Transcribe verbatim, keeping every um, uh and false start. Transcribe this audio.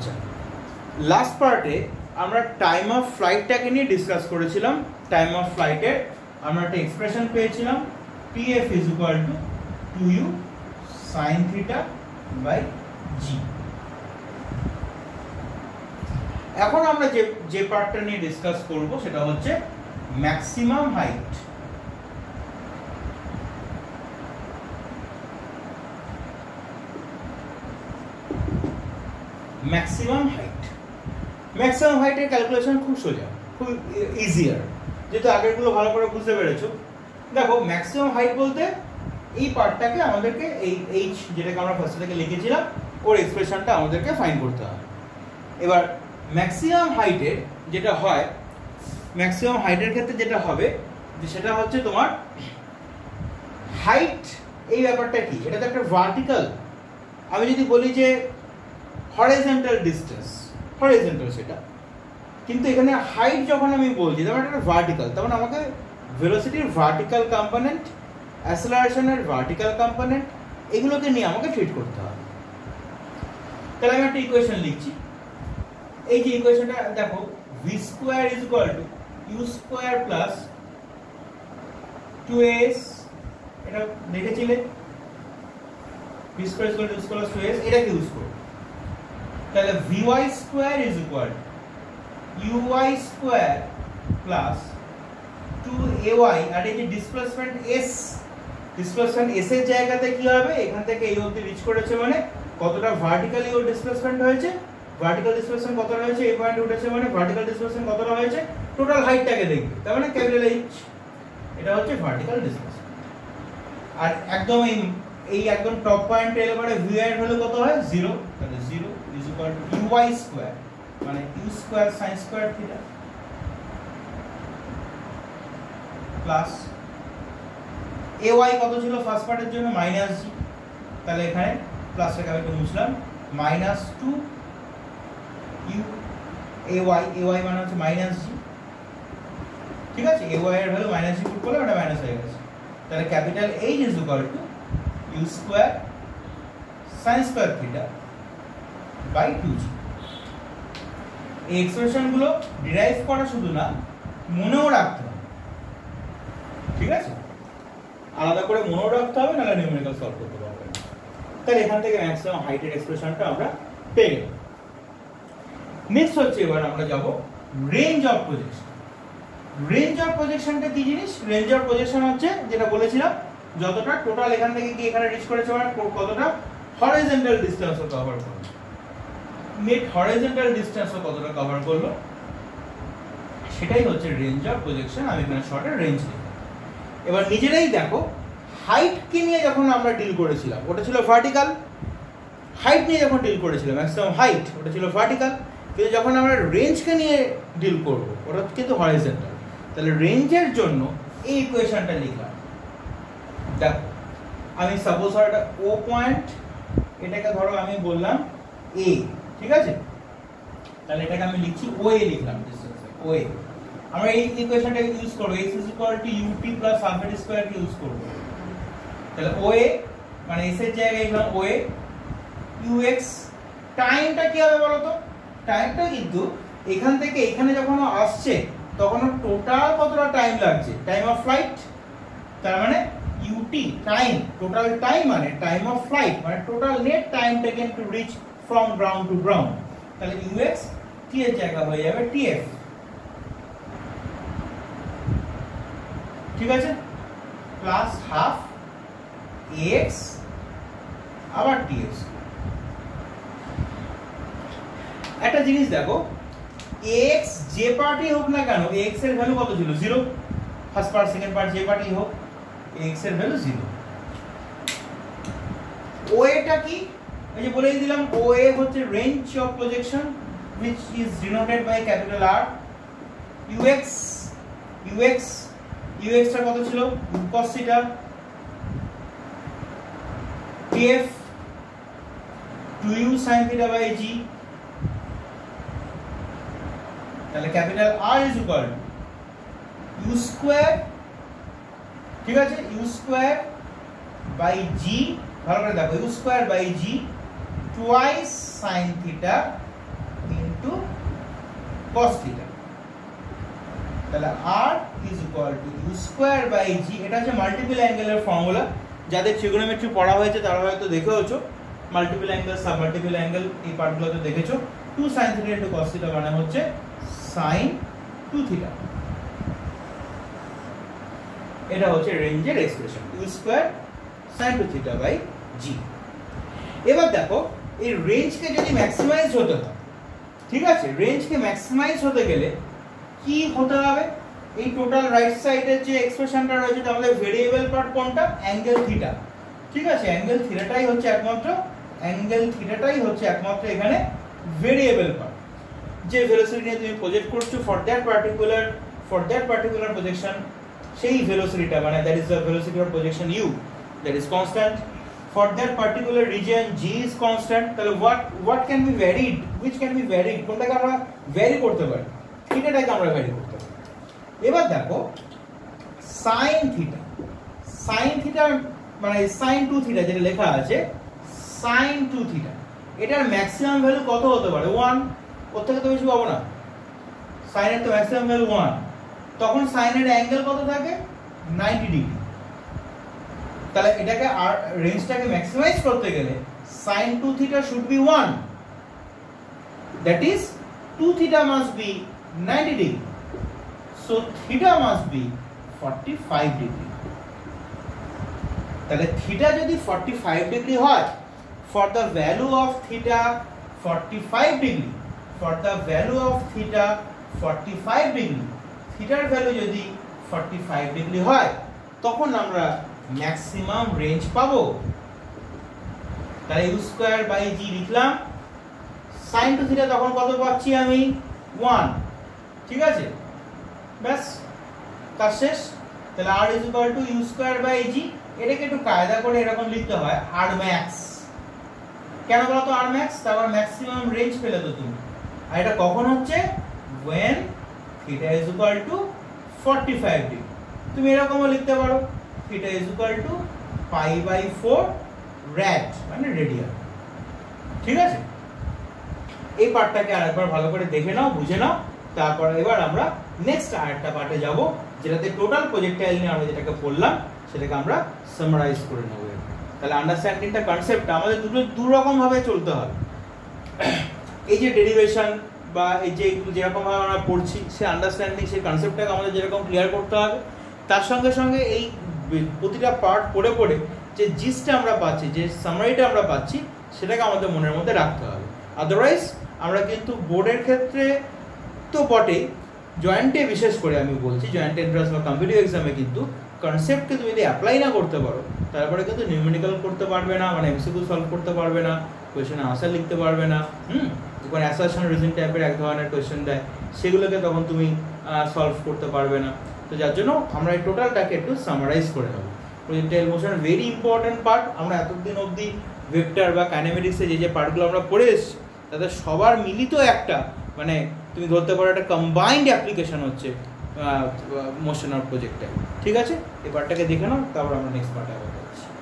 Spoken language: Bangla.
আচ্ছা, লাস্ট পার্টে আমরা টাইম অফ ফ্লাইটটাকে নিয়ে ডিসকাস করেছিলাম। টাইম অফ ফ্লাইটের আমরা একটা এক্সপ্রেশন পেয়েছিলাম, tf is equal to two u sine theta by g. এখন আমরা যে যে পার্টটা নিয়ে ডিসকাস করব সেটা হচ্ছে maximum height. Maximum height maximum হাইটের ক্যালকুলেশন খুব সোজা, খুব ইজিয়ার, যেহেতু আগেরগুলো ভালো করে বুঝতে পেরেছো। দেখো, ম্যাক্সিমাম হাইট বলতে এই পার্টটাকে আমাদেরকে এই এইচ যেটাকে আমরা ফার্স্ট থেকে লিখেছিলাম ওর এক্সপ্রেশনটা আমাদেরকে ফাইন্ড করতে হবে। এবার ম্যাক্সিমাম হাইটের যেটা হয়, ম্যাক্সিমাম হাইটের ক্ষেত্রে যেটা হবে যে সেটা হচ্ছে তোমার হাইট। এই ব্যাপারটা কি, এটা তো একটা ভার্টিক্যাল। আমি যদি বলি যে হরিজন্টাল ডিসটেন্স, হরিজন্টাল সেটা, কিন্তু এখানে হাইট যখন আমি বলছি তখন একটা ভার্টিক্যাল, তখন আমাকে ভেলোসিটির ভার্টিক্যাল কম্পোনেন্ট, অ্যাসেলারেশনের ভার্টিক্যাল কম্পোনেন্ট, এগুলোকে নিয়ে আমাকে ট্রিট করতে হবে। তাহলে আমি একটা ইকুয়েশন লিখছি। এই যে ইকুয়েশনটা দেখো, v square is equal to u square plus two s, এটা দেখেছিলে, v square is equal to u square plus two s, এটাকে ইউজ করো। তাহলে v y square is equal to u y square plus two a y, আর এই যে ডিসপ্লেসমেন্ট এস, ডিসপ্লেসমেন্ট এস এর জায়গাতে কি হবে, এখান থেকে এই অবধি রিচ করেছে মানে কতটা ভার্টিক্যালি ওর ডিসপ্লেসমেন্ট হয়েছে, ভার্টিক্যাল ডিসপ্লেসমেন্ট কতটা হয়েছে, এই পয়েন্টে উঠেছে মানে ভার্টিক্যাল ডিসপ্লেসমেন্ট কতটা হয়েছে, টোটাল হাইটটাকে দেখবে, তার মানে ক্যাপিটাল এইচ, এটা হচ্ছে ভার্টিক্যাল ডিসপ্লেসমেন্ট। আর একদম এই এই একদম টপ পয়েন্টে এলে পরে ভি এর ভ্যালু কত হয়, জিরো। তাহলে zero is equal to u y square মানে u square sin square theta plus a y কত ছিল ফার্স্ট পার্টের জন্য, মাইনাস জি। তাহলে এখানে প্লাসটাকে আমি একটু মুছলাম, minus two u a y, a y মানে হচ্ছে মাইনাস জি, ঠিক আছে। এ ওয়াই এর ভ্যালু মাইনাস জি পুট করলে ওটা মাইনাস হয়ে গেছে। তাহলে capital h is equal to u square sin square theta by two g. এই এক্সপ্রেশন গুলো ডিরাইভ করা শুধু না, মনেও রাখতে হবে, ঠিক আছে। আলাদা করে মনেও রাখতে হবে, নাহলে নিউমেরিক্যাল সলভ করতে পারবে না। তাহলে এখান থেকে ম্যাক্সিমাম হাইটের এক্সপ্রেশনটা আমরা পেয়ে গেলাম। নেক্সট হচ্ছে এবার আমরা যাব range of projection. Range of প্রজেকশনটা কি জিনিস? রেঞ্জ অফ প্রজেকশন হচ্ছে যেটা বলেছিলাম, যতটা টোটাল এখান থেকে কি এখানে রিচ করেছে মানে কতটা হরিজন্টাল ডিসটেন্স ও কভার করলো, নেট হরিজন্টাল ডিসটেন্স ও কতটা কভার করলো, সেটাই হচ্ছে রেঞ্জ অফ প্রজেকশন। আমি এখানে শর্টে রেঞ্জ লিখি। এবার নিজেরাই দেখো, হাইট কে নিয়ে যখন আমরা ডিল করেছিলাম ওটা ছিল ভার্টিক্যাল, হাইট নিয়ে যখন ডিল করেছিলাম ম্যাক্সিমাম হাইট ওটা ছিল ভার্টিক্যাল, কিন্তু যখন আমরা রেঞ্জকে নিয়ে ডিল করব ওটা কিন্তু হরিজন্টাল। তাহলে রেঞ্জের জন্য এই ইকুয়েশনটা লিখলাম। দেখো, আমি সাপোজ একটা ও পয়েন্ট, এটাকে ধরো আমি বললাম এ, ঠিক আছে। তাহলে এটাকে আমি লিখছি ও এ লিখলাম, ও এ। আমরা এই ইকুয়েশনটাকে ইউজ করব, x is equal to ut plus half এর স্কয়ার কে ইউজ করব। তাহলে ও এ মানে s এর জায়গায় লিখলাম ও এ, ux টাইমটা কি হবে বলো তো? টাইমটা কিন্তু এখান থেকে এখানে যখন আসছে তখন টোটাল কতটা টাইম লাগছে, টাইম অফ ফ্লাইট, তার মানে ut টাইম, টোটাল টাইম মানে টাইম অফ ফ্লাইট মানে total net time taken to reach from ground to ground. তাহলে ux t এর জায়গা হয়ে যাবে tf, ঠিক আছে, প্লাস হাফ ax আবার tx। একটা জিনিস দেখো, x যে পার্টি হোক না কেন x এর ভ্যালু কত ছিল, zero. First part second part যে পার্টি হোক x এর ভ্যালু জিরো। ওএ টা কি, এই যে বলেই দিলাম, ওএ হচ্ছে range of projection which is denoted by capital R। ux ux ux টা কত ছিল, cos θ, tf two u sin θ by g। তাহলে ক্যাপিটাল R is equal to u square, ঠিক আছে, u স্কয়ার বাই g, ভালো করে দেখো, u square by g twice sin θ cos theta। তাহলে r is equal to u square by g, এটা হচ্ছে মাল্টিপল অ্যাঙ্গেলের ফর্মুলা। যাদের ট্রিগোনোমেট্রি পড়া হয়েছে তারা হয়তো দেখেওছো multiple angle, sub multiple angle, এই পার্টগুলো তো দেখেছো। Two sin theta into cos theta মানে হচ্ছে sin টু theta। এটা হচ্ছে রেঞ্জের expression u square sin two theta by g। এবার দেখো এই রেঞ্জকে যদি ম্যাক্সিমাইজ হতে হয়, ঠিক আছে, রেঞ্জকে ম্যাক্সিমাইজ হতে গেলে কি হতে হবে? এই টোটাল রাইট সাইডের যে এক্সপ্রেশনটা রয়েছে তাহলে ভেরিয়েবল পার্ট কোনটা? অ্যাঙ্গেল থিটা, ঠিক আছে। অ্যাঙ্গেল থিটাটাই হচ্ছে একমাত্র অ্যাঙ্গেল থিটাটাই হচ্ছে একমাত্র এখানে ভেরিয়েবল পার্ট। যে ভেলোসিটি নিয়ে তুমি প্রজেক্ট করছো for that particular for that particular projection, সেই ভেলোসিটিটা মানে that is the velocity of projection u, that is constant. For that particular region g is constant, তাহলে what what can be varied, which can be varied, কোনটাকে আমরা ভ্যারি করতে পারি? থিটাটাকে আমরা ভ্যারি করতে পারি। এবার দেখো sin থিটা, sin থিটা মানে sin টু থিটা যেটা লেখা আছে sin টু থিটা, এটার ম্যাক্সিমাম ভ্যালু কত হতে পারে? ওয়ান। ওর থেকে তো বেশি পাবো না। sin এর তো ম্যাক্সিমাম ভ্যালু ওয়ান, তখন sin এর অ্যাঙ্গেল কত থাকে? Ninety degree. তাহলে এটাকে আর রেঞ্জটাকে ম্যাক্সিমাইজ করতে গেলে sin two theta should be one, that is two theta must be ninety degree, so theta must be forty-five degree। তাহলে theta যদি forty-five degree হয়, for the value of theta forty-five degree, for the value of theta forty-five degree, theta এর ভ্যালু যদি forty-five degree হয় তখন আমরা ম্যাক্সিমাম রেঞ্জ পাবো। তাই u স্কয়ার বাই g লিখলাম, sin টু থিটা তখন কত পাচ্ছি আমি? ওয়ান, ঠিক আছে, ব্যাস কাজ শেষ। তাহলে r is equal to u square by g, এটাকে একটু কায়দা করে এরকম লিখতে হয় r max। কেন বলো তো r max? তারপর ম্যাক্সিমাম রেঞ্জ পেলে তো তুমি। আর এটা কখন হচ্ছে? when theta is equal to forty-five degree। তুমি এরকমও লিখতে পারো theta is equal to pi by four rad মানে রেডিয়ান, ঠিক আছে। এই পার্টটাকে আরেকবার ভালো করে দেখে নাও, বুঝে নাও। তারপর এবার আমরা নেক্সট আরেকটা পার্টে যাব যেটাতে টোটাল প্রজেক্টাইল নিয়ে আমরা যেটাকে পড়লাম সেটাকে আমরা সামারাইজ করে নেব। তাহলে আন্ডারস্ট্যান্ডিংটা কনসেপ্টটা আমাদের দুটো দু রকম ভাবে চলতে হবে। এই যে ডেরিভেশন বা এই যে যেরকম ভাবে আমরা পড়ছি সেই আন্ডারস্ট্যান্ডিং, সেই কনসেপ্টটাকে আমাদের যেরকম ক্লিয়ার করতে হবে, তার সঙ্গে সঙ্গে এই প্রতিটা পার্ট পড়ে পড়ে যে জিসটা আমরা পাচ্ছি, যে সামারিটা আমরা পাচ্ছি, সেটাকে আমাদের মনের মধ্যে রাখতে হবে। আদারওয়াইজ আমরা কিন্তু বোর্ডের ক্ষেত্রে তো বটে, জয়েন্টে বিশেষ করে আমি বলছি, জয়েন্ট এন্ট্রান্স বা কম্পিটিটিভ এক্সামে কিন্তু কনসেপ্টকে তুমি যদি অ্যাপ্লাই না করতে পারো তারপরে কিন্তু নিউমেরিক্যাল করতে পারবে না, মানে এমসিকিউ সলভ করতে পারবে না, কোয়েশ্চেনে আনসার লিখতে পারবে না। হুম ওখানে অ্যাসারশন রিজন টাইপের এক ধরনের কোয়েশ্চেন দেয়, সেগুলোকে তখন তুমি সলভ করতে পারবে না। তো যার জন্য আমরা এই টোটালটাকে একটু সামারাইজ করে নেব। Projectile motion very important part. আমরা এতদিন অবধি ভেক্টর বা কাইনেমেটিক্সে যে যে পার্টগুলো আমরা পড়ে এসেছি তাদের সবার মিলিত একটা, মানে তুমি ধরতে পারো একটা কম্বাইন্ড অ্যাপ্লিকেশন হচ্ছে মোশন অফ প্রজেক্টাইল। ঠিক আছে, এই পার্টটাকে দেখে নাও, তারপর আমরা নেক্সট পার্টে আবার যাচ্ছি।